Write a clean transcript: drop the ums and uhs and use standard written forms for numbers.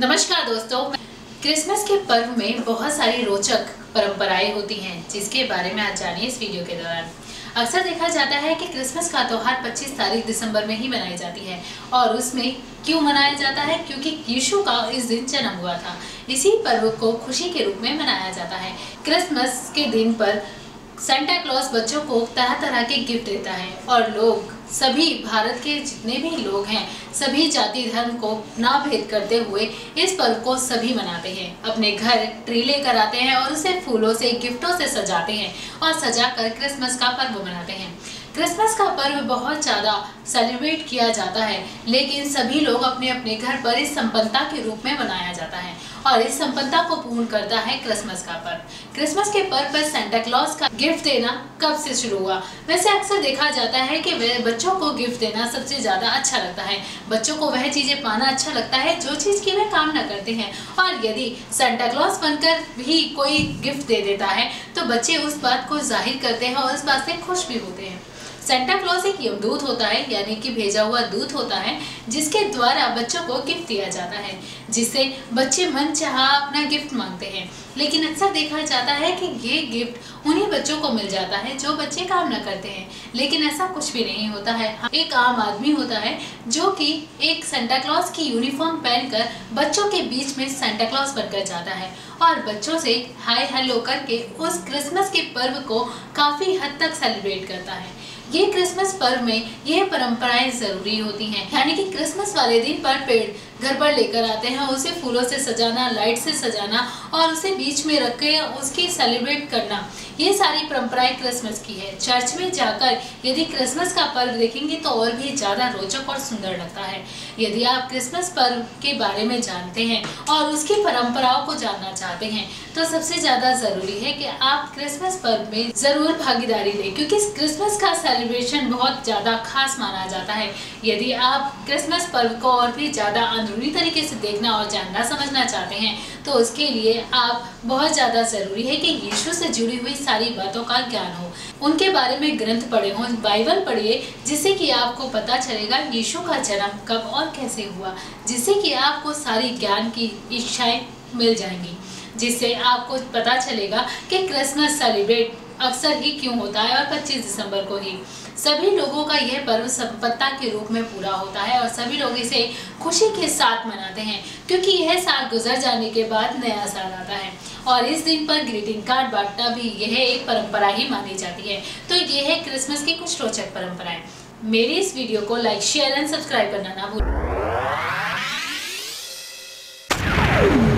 नमस्कार दोस्तों, क्रिसमस के पर्व में बहुत सारी रोचक परंपराएं होती हैं जिसके बारे में आज जानिए इस वीडियो के दौरान। अक्सर देखा जाता है कि क्रिसमस का त्योहार 25 तारीख दिसंबर में ही मनाई जाती है और उसमें क्यों मनाया जाता है? क्योंकि यीशु का इस दिन जन्म हुआ था। इसी पर्व को खुशी के रूप में मनाया जाता है। क्रिसमस के दिन पर सेंटा क्लॉज बच्चों को तरह तरह के गिफ्ट देता है और लोग सभी भारत के जितने भी लोग हैं सभी जाति धर्म को ना भेद करते हुए इस पर्व को सभी मनाते हैं। अपने घर ट्री लेकर आते हैं और उसे फूलों से गिफ्टों से सजाते हैं और सजाकर क्रिसमस का पर्व मनाते हैं। क्रिसमस का पर्व बहुत ज़्यादा सेलिब्रेट किया जाता है, लेकिन सभी लोग अपने अपने घर पर इस संपन्नता के रूप में मनाया जाता है और इस संपन्नता को पूर्ण करता है क्रिसमस का पर्व। क्रिसमस के पर्व पर सेंटा क्लॉज का गिफ्ट देना कब से शुरू हुआ? वैसे अक्सर देखा जाता है कि बच्चों को गिफ्ट देना सबसे ज़्यादा अच्छा लगता है। बच्चों को वह चीज़ें पाना अच्छा लगता है जो चीज़ की वे कामना करते हैं, और यदि सेंटा क्लॉज बनकर भी कोई गिफ्ट दे देता है तो बच्चे उस बात को जाहिर करते हैं और उस बात से खुश भी होते हैं। सेंटा क्लॉज एक यमदूत होता है, यानी कि भेजा हुआ दूत होता है, जिसके द्वारा बच्चों को गिफ्ट दिया जाता है, जिससे बच्चे मनचाहा अपना गिफ्ट मांगते हैं। लेकिन अक्सर देखा जाता है कि ये गिफ्ट उन्हीं बच्चों को मिल जाता है जो बच्चे कामना करते हैं, लेकिन ऐसा कुछ भी नहीं होता है। एक आम आदमी होता है जो कि एक सेंटा क्लॉज की यूनिफॉर्म पहनकर बच्चों के बीच में सेंटा क्लॉज बनकर जाता है और बच्चों से हाय हेलो करके उस क्रिसमस के पर्व को काफी हद तक सेलिब्रेट करता है। ये क्रिसमस पर्व में यह परंपराएं जरूरी होती हैं, यानी कि क्रिसमस वाले दिन पर पेड़ घर पर लेकर आते हैं, उसे फूलों से सजाना, लाइट से सजाना और उसे बीच में रख के उसकी सेलिब्रेट करना, ये सारी परंपराएं क्रिसमस की है। चर्च में जाकर यदि क्रिसमस का पर्व देखेंगे तो और भी ज़्यादा रोचक और सुंदर लगता है। यदि आप क्रिसमस पर्व के बारे में जानते हैं और उसकी परंपराओं को जानना चाहते हैं तो सबसे ज़्यादा ज़रूरी है कि आप क्रिसमस पर्व में ज़रूर भागीदारी लें, क्योंकि क्रिसमस का सेलिब्रेशन बहुत ज़्यादा खास माना जाता है। यदि आप क्रिसमस पर्व को और भी ज़्यादा अंदरूनी तरीके से देखना और जानना समझना चाहते हैं तो उसके लिए आप बहुत ज़्यादा ज़रूरी है कि यीशु से जुड़ी हुई सारी बातों का ज्ञान हो, उनके बारे में ग्रंथ पढ़े हों, बाइबल पढ़िए, जिससे कि आपको पता चलेगा यीशु का जन्म कब और कैसे हुआ, जिससे कि आपको सारी ज्ञान की इच्छाएं मिल जाएंगी, जिससे आपको पता चलेगा कि क्रिसमस सेलिब्रेट अक्सर ही क्यों होता है और 25 दिसंबर को ही सभी लोगों का यह पर्व संपन्नता के रूप में पूरा होता है और सभी लोग इसे खुशी के साथ मनाते हैं, क्योंकि यह साल गुजर जाने के बाद नया साल आता है और इस दिन पर ग्रीटिंग कार्ड बांटना भी यह एक परंपरा ही मानी जाती है। तो यह है क्रिसमस की कुछ रोचक परंपराएं। मेरी इस वीडियो को लाइक, शेयर एंड सब्सक्राइब करना ना भूलें।